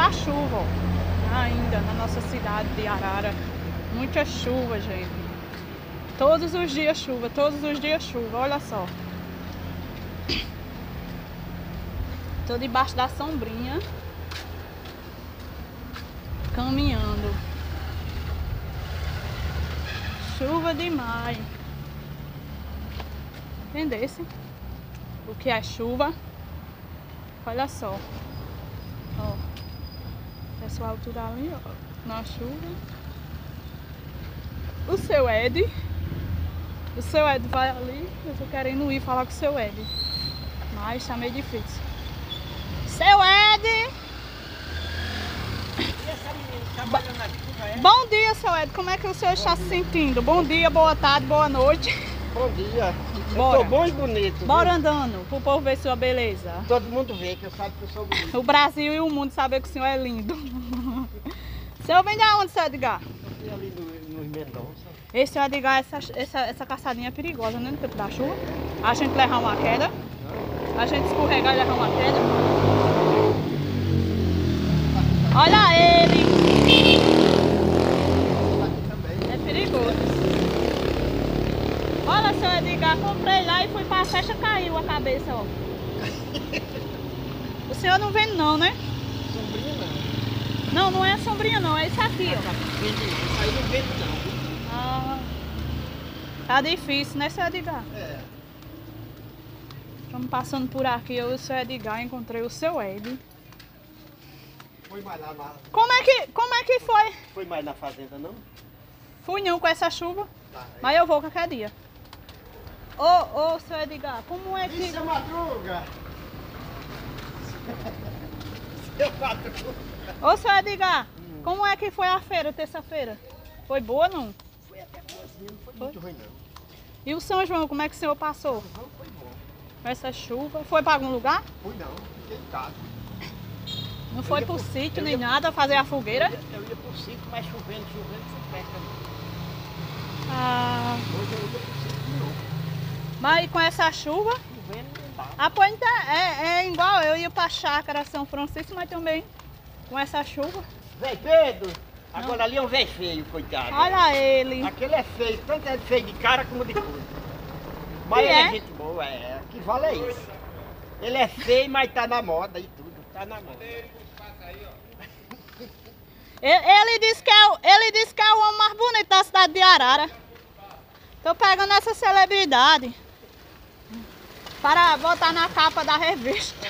tá chuva, ó, ainda na nossa cidade de Arara. Muita chuva, gente. Todos os dias chuva, todos os dias chuva, olha só. Tô debaixo da sombrinha, caminhando. Chuva demais. Entendesse? O que é chuva? Olha só. Ó. Pessoal, tudo ali, ó, na chuva. O seu Ed. O seu Ed vai ali. Eu tô querendo ir falar com o seu Ed. Mas tá meio difícil. Seu Ed! Bom dia, seu Ed. Como é que o senhor está se sentindo? Bom dia, boa tarde, boa noite. Bom dia. Bora. Eu tô bom e bonito. Bora viu? andando, pro povo ver sua beleza. Todo mundo vê que eu sabe que eu sou bonito. O Brasil e o mundo saber que o senhor é lindo. O senhor vem de onde, seu Edgar? Eu fui ali no Mendonça. Esse seu Edgar, essa caçadinha é perigosa, né? No tempo da chuva. A gente levar uma queda. A gente escorregar e levar uma queda. Olha ele! Aqui também. É perigoso. Olha, seu Edgar, comprei lá e fui pra festa, caiu a cabeça, ó. O senhor não vende não, né? Sombrinha não. Não, não é sombrinha não, é isso aqui, ó. Vende não. Isso aí não vende não. Ah, tá difícil, né, seu Edgar? É. Estamos passando por aqui, eu e o seu Edgar, encontrei o seu Ed. Foi mais lá na... Como é que foi? Foi mais na fazenda não? Fui não com essa chuva, Tá. mas eu vou qualquer dia. Ô, seu Edgar, como é que... Seu Madruga! Seu Madruga! Ô, seu Edgar, como é que foi a feira, terça-feira? Foi boa, não? Foi até boazinha, não foi muito ruim não. E o São João, como é que o senhor passou? Não foi bom. Com essa chuva? Foi para algum lugar? Fui não, fiquei em casa. Não foi ia pro pro- sítio eu nem ia- nada, fazer a fogueira? Eu ia pro sítio, mas chovendo, sem pesca não. Ah, Hoje eu ia pro sítio de novo. mas com essa chuva... Chovendo não dá. Ah, pois então, é igual, eu ia pra chácara São Francisco, mas também com essa chuva. Véi Pedro, agora ali é um velho feio, coitado. Olha ele. Aquele é feio, tanto é feio de cara como de coisa. Mas E ele é? é gente boa, é. Que vale é isso. Ele é feio, mas tá na moda e tudo. Tá na moda. Ele disse que é o homem mais bonito da cidade de Arara. Tô pegando essa celebridade para botar na capa da revista.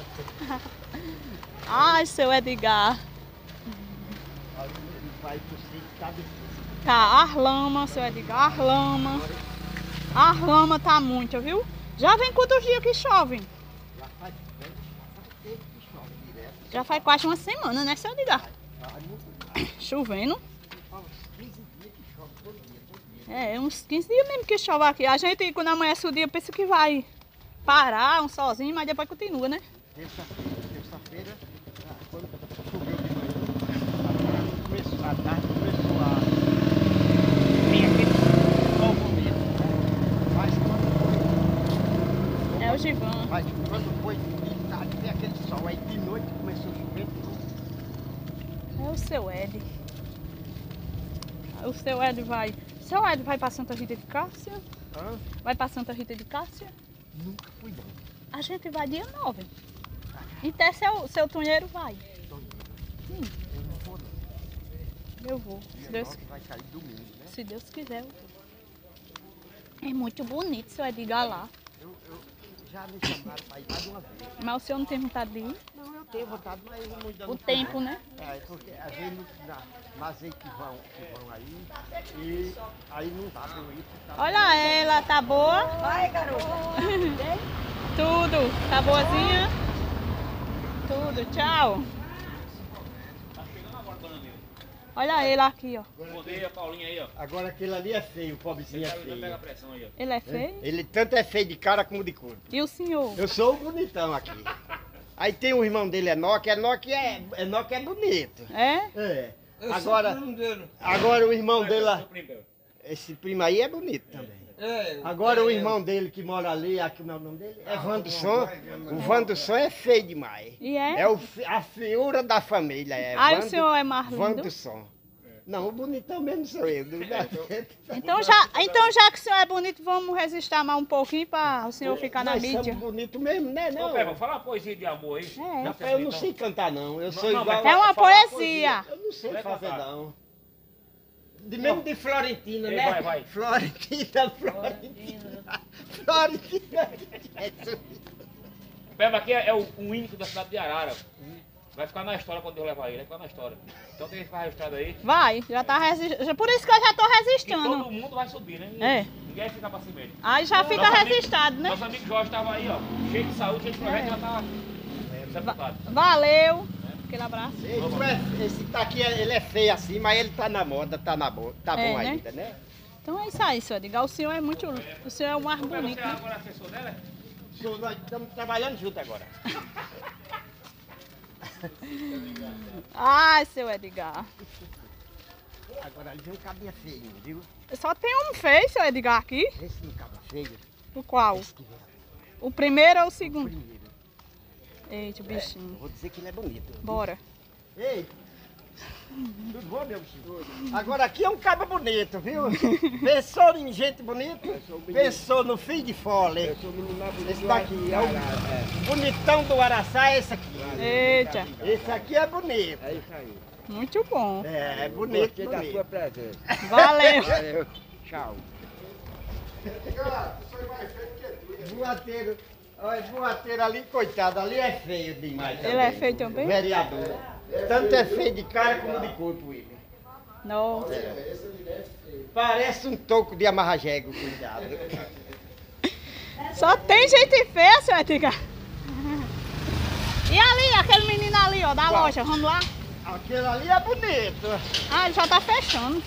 Ai, seu Edgar. Aí ele vai pro sítio, tá difícil. Tá, Arlama, seu Edgar, Arlama. Arlama tá muito, viu? Já vem quantos dias que chove? Já faz tempo que chove direto. Já faz quase uma semana, né, seu Edgar? Faz muito. Chovendo. Faz uns 15 dias que chove todo dia. É, uns 15 dias mesmo que chove aqui. A gente, quando amanhece o dia, pensa que vai parar um sozinho, mas depois continua, né? Terça-feira, quando choveu de manhã, começou a tarde, começou a vir aquele sol bonito. Mas quando foi, É o Givan. mas quando foi de tarde, veio aquele sol, aí de noite começou a chover tudo. É o seu Ed. O seu Ed vai. Seu Ed vai pra Santa Rita de Cássia? Hã? Vai pra Santa Rita de Cássia? Nunca fui não. A gente vai dia 9. E até seu tunheiro vai. Tô indo. Sim, Eu não vou não. eu vou. Dia 9 vai cair domingo, né? Se Deus quiser, eu vou. É muito bonito seu Edgar lá. Eu já me chamaram para ir mais de uma vez. Mas o senhor não tem vontade de ir? Não, eu tenho vontade, mas eu não O tempo, né? É, porque às vezes nas aí que vão aí, e aí não dá pra eu ir. Tá? Olha ela, tá boa? Vai, garoto. Tudo. Tá boazinha? Tudo, tchau. Olha ele aqui, ó. Bom dia, Paulinho aí, ó. Agora aquele ali é feio, o pobrezinho é Pega a feio. pressão aí, ó. Ele é feio? Ele tanto é feio de cara como de corpo. E o senhor? Eu sou o bonitão aqui. Aí tem um irmão dele, Enoque é bonito. É? É. Agora o irmão dele lá, esse primo aí é bonito também. Agora o irmão dele que mora ali, como é o nome dele? É Wanderson. O Wanderson é feio demais. E é? É a feiura da família. Aí o senhor é mais lindo? Wanderson. Não, o bonitão mesmo sou eu. Então já que o senhor é bonito, vamos resistir mais um pouquinho para o senhor ficar na mídia. Somos bonito mesmo, né? Não. Ô, fala uma poesia de amor aí. É. Eu não sei cantar, não. Eu sou igual. É uma poesia. Eu não sei fazer, não. Mesmo de Florentina, né? Vai. Florentina. Peba aqui é o único da cidade de Arara. Vai ficar na história quando eu levar ele, vai ficar na história. Então tem que ficar registrado aí. Vai, já tá resistindo. Por isso que eu já tô E resistindo. todo mundo vai subir, né? É. Ninguém vai ficar pra cima mesmo. Aí já fica registrado, né? Nosso amigo Jorge estava aí, ó. Cheio de saúde, cheio de projeto, já tá sepultado. Valeu. Aquele abraço. Esse tá aqui, ele é feio assim, mas ele tá na moda, tá bom É, né? ainda, né? Então é isso aí, senhor Edgar. O senhor é muito. O senhor é o mais Você bonito, né? agora é assessor dela? Nós estamos trabalhando junto agora. Ai, seu Edgar. Agora ali vem um cabinha feio, viu? Só tem um feio, seu Edgar, aqui. Esse não caba feio. O qual? Esse que vem, O primeiro ou o segundo? primeiro. Eita, o bichinho. Vou dizer que ele é bonito. Bora. Ei! Tudo bom, meu bichinho? Agora aqui é um caba bonito, viu? Pensou em gente bonita? Pensou no filho de fole. Esse daqui é o bonitão do Araçá, esse aqui. Eita, Esse aqui é bonito. É isso aí. muito bom. É bonito, Gostei da sua bonito. presença. Valeu. Valeu. Tchau. Boateiro, olha, boateiro ali, coitado, ali é feio demais. Ele é feio também? Vereador. Tanto é feio de cara como de corpo ele. Nossa. Parece um toco de amarra-jego, cuidado. Só tem gente feia, seu Edgar. E ali, aquele menino ali, ó, da loja, vamos lá? Aquele ali é bonito. Ah, ele já tá fechando.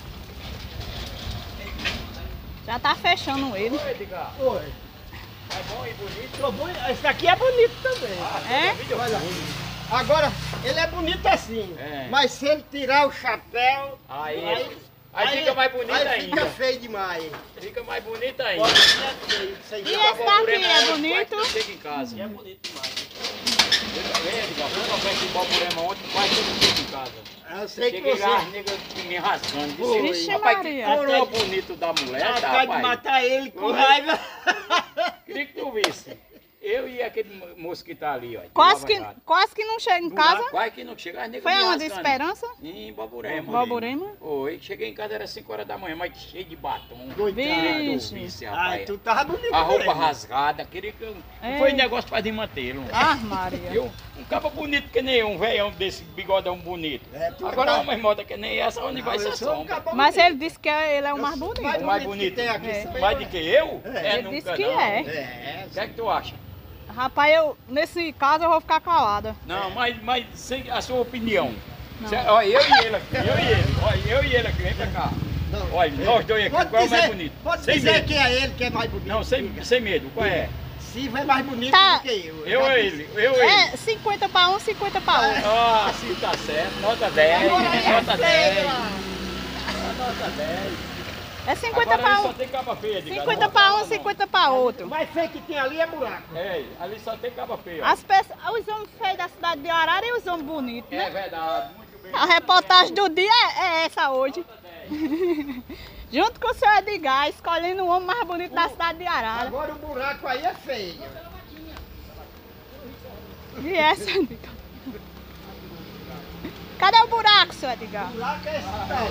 Já tá fechando ele. Oi, Edgar. Oi. É bom e bonito. Tô bom, esse aqui é bonito também. É? Olha. Agora, ele é bonito assim, É. mas se ele tirar o chapéu, Aí fica mais bonito aí ainda. fica feio demais. Fica mais bonito ainda. Olha, ele é feio, sem E graça. esse daqui é bonito? Quase chega em casa. É bonito demais. Vem, Edgar, fui pra festa em Balburema ontem, quase chega em casa. Eu sei que Cheguei lá, as você negas me rasgando. Foi. Disse, rapaz, que Maria. coroa bonito da mulher, tá, acaba de rapaz? matar ele com Oi. raiva. Queria que tu visse. Eu e aquele moço que tá ali, ó. de Quase Nova Jato. que não chega em casa. Quase que não chega, as negas Foi me aonde? rasgando. Esperança? Em Balburema. Balburema? Oi, cheguei em casa, era 5 horas da manhã, mas cheio de batom. Coitado. Queria que tu Vixe. visse, Ai, rapaz. tu tava bonito. A roupa mesmo. rasgada, queria que eu... É. Foi negócio pra desmantê-lo. Ah, Maria. Eu, um cabo bonito que nem um velhão desse bigodão bonito. É, tu Agora tá- uma moda que nem essa, onde vai Não, ser eu sou um sombra. cabo Mas bonito. ele disse que ele é o mais Eu sou bonito. O mais que bonito. tem aqui, É. sou eu. Mais do que eu? É. Ele nunca disse que não. é. É, O que é que tu acha? Rapaz, nesse caso eu vou ficar calada. Não, mas sem a sua opinião. Não. Olha, eu e ele aqui, eu e ele. Olha, eu e ele aqui, vem pra cá. Não. Olha, nós dois aqui, Pode qual é o mais dizer- bonito? Pode Sem dizer medo. que é ele que é mais bonito. Não, sem medo, qual é? Silva é mais bonito Tá. do que eu. Eu ou já ele? disse. Eu ou ele? É 50 para um, 50 para outro. Ah, sim, tá certo. Nota 10, Agora ele é nota feio, 10. lá. Nota 10. É 50 Agora para ali só um. tem caba feia, de 50 para um, 50 para O outro. mais feio que tem ali é buraco. É, ali só tem caba feia. ó. As pessoas, os homens feios da cidade de Arara e os homens bonitos, É né? verdade, muito bem. A reportagem do dia é essa hoje. Junto com o senhor Edgar, escolhendo o homem mais bonito da cidade de Arara. Agora o buraco aí é feio. E essa, Edgar? Cadê o buraco, senhor Edgar? O buraco é esse tal.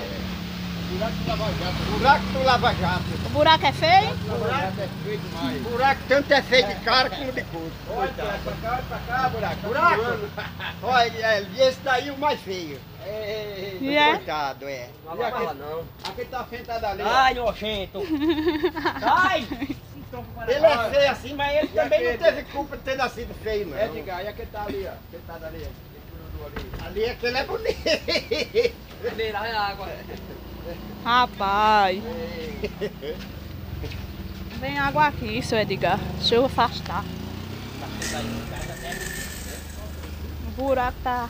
Buraco do Lava Jato. O buraco é feio? Buraco tanto é feio de cara como de corpo. Olha pra cá, buraco. Buraco? Olha, esse daí é o mais feio. E é? Coitado, é. Não vai falar, não. Aquele tá sentado ali. ó. Ai, nojento. Ai! Ele é feio assim, mas ele também não teve culpa de ter nascido feio, não. Edgar, e aquele tá ali, ó. Sentado ali, ó. Ali aquele é bonito. Bebeira a água. Rapaz. Vem água aqui, seu Edgar. Deixa eu afastar. O buraco tá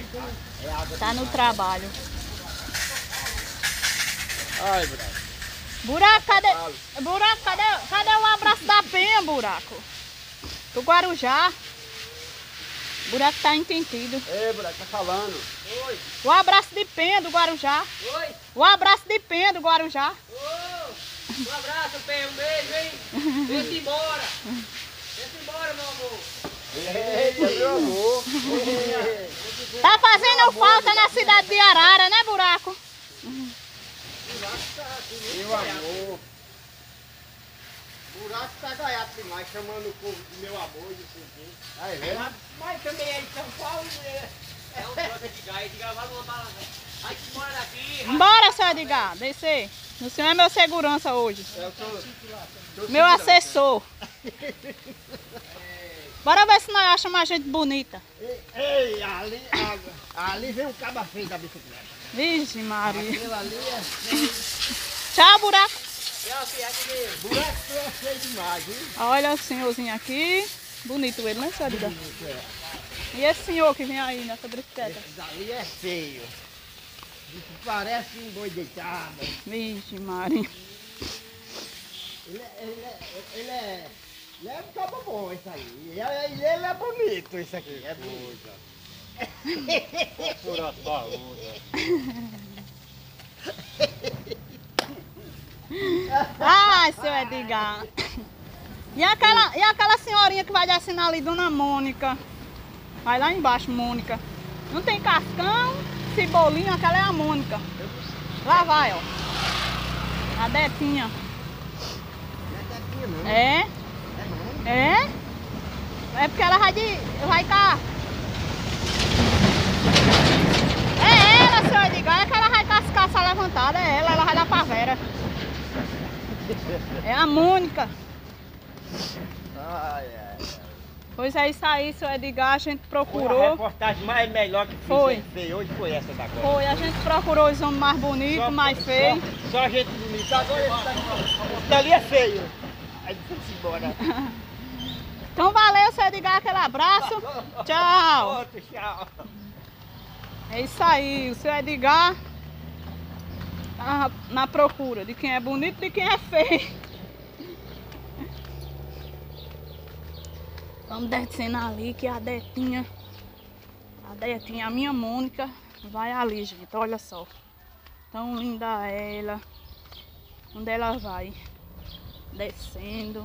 no trabalho. Ai, buraco. Buraco, cadê? Buraco, cadê o abraço da penha, Buraco? Do Guarujá. Buraco tá entendido. Ei, Buraco, tá falando. Oi. O abraço de penha do Guarujá. Oi. O abraço de penha do Guarujá. Um abraço, Penha, um beijo, hein? Vem-se embora. Vem-se embora, meu amor. Eita, meu amor. Tá fazendo falta na cidade de Arara, né, Buraco? Meu amor. Buraco tá gaiado demais, chamando o povo de meu amor, de sei. Aí, velho. Mas também é de São Paulo, né? É um troca de gás, de gravar numa balada. Aí que mora daqui. Bora, seu Edgar, descer. O senhor é meu segurança hoje. Eu sou Meu assessor. Bora ver se nós achamos uma gente bonita. Ei, ali vem um caba feio da bicicleta. Vixe, Maria. Aquilo ali é... Tchau, Buraco. Buraco é feio demais, viu? Olha o senhorzinho aqui. Bonito ele, né, seu Edgar? E esse senhor que vem aí nessa bicicleta? Esse dali é feio. Isso parece um boi deitado. Vixe, Maria. Ele é um cabo bom, isso aí. E ele é bonito, isso aqui. É bonito. Por a saúde. Ai, seu Edgar. E aquela senhorinha que vai assinar ali, Dona Mônica? Vai lá embaixo, Mônica. Não tem cascão, cebolinha, aquela é a Mônica. Lá vai, ó. A Detinha. É? É? É porque ela vai cá. É ela, seu Edgar. É que ela vai cascar essa levantada. É ela vai dar pra Vera. É a Mônica. Ai, ai. Pois é isso aí, seu Edgar. A gente Foi a procurou. reportagem mais melhor que Foi. fez hoje foi essa da agora. Foi, a gente procurou os homens mais bonitos, mais feios. Só gente bonita. Agora esse dali é feio. Aí vamos embora. Então valeu, seu Edgar, aquele abraço. Tchau. Outro, tchau. É isso aí, o seu Edgar tá na procura de quem é bonito e de quem é feio. Vamos descendo ali que a Detinha, a minha Mônica, vai ali, gente, olha só. Tão linda ela. Onde ela vai? Descendo.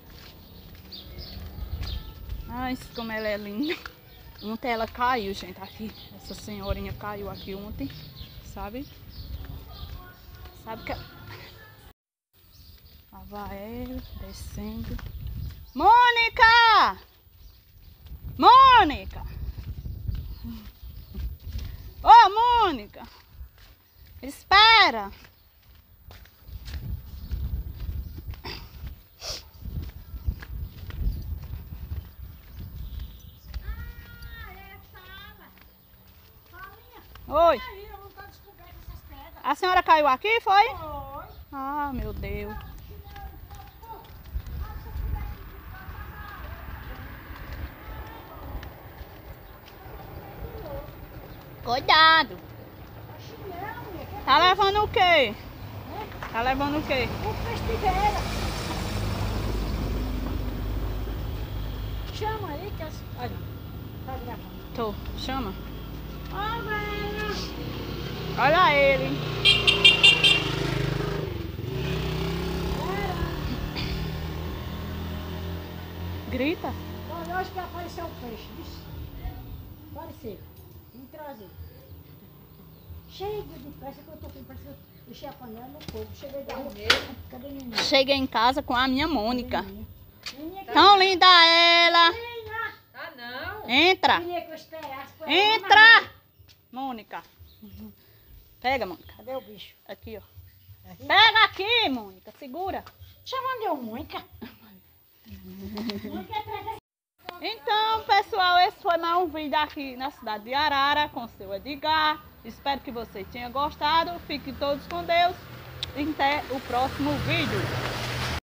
Ai, como ela é linda. Ontem ela caiu, gente, aqui. Essa senhorinha caiu aqui ontem, sabe? Sabe que... Lá vai ela, descendo. Mônica! Mônica! Ô, Mônica! Espera! Oi. A senhora caiu aqui, foi? Foi. Ah, meu Deus. Cuidado. Tá levando o quê? Tá levando o quê? O festiveira. Chama aí que as... Olha, tá gravando. Tô, chama. Ó, velho. Olha ele. Grita. Olha, hoje que apareceu o peixe, viu? Apareceu. Me trazer. Cheio de peixe que eu tô com parece que eu deixei a panela no fogo. Cheguei da rua. Cadê minha menina? Cheguei em casa com a minha Mônica. Menina, Tão linda ela. menina. Ah, não. Entra. Queria que eu esperasse. pra ela. Entra. Mônica. Pega, Mônica. Cadê o bicho? Aqui, ó. Pega aqui, Mônica. Segura. Chamando eu, Mônica. Mônica é presente. Então, pessoal, esse foi mais um vídeo aqui na cidade de Arara com o seu Edgar. Espero que vocês tenham gostado. Fiquem todos com Deus. E até o próximo vídeo.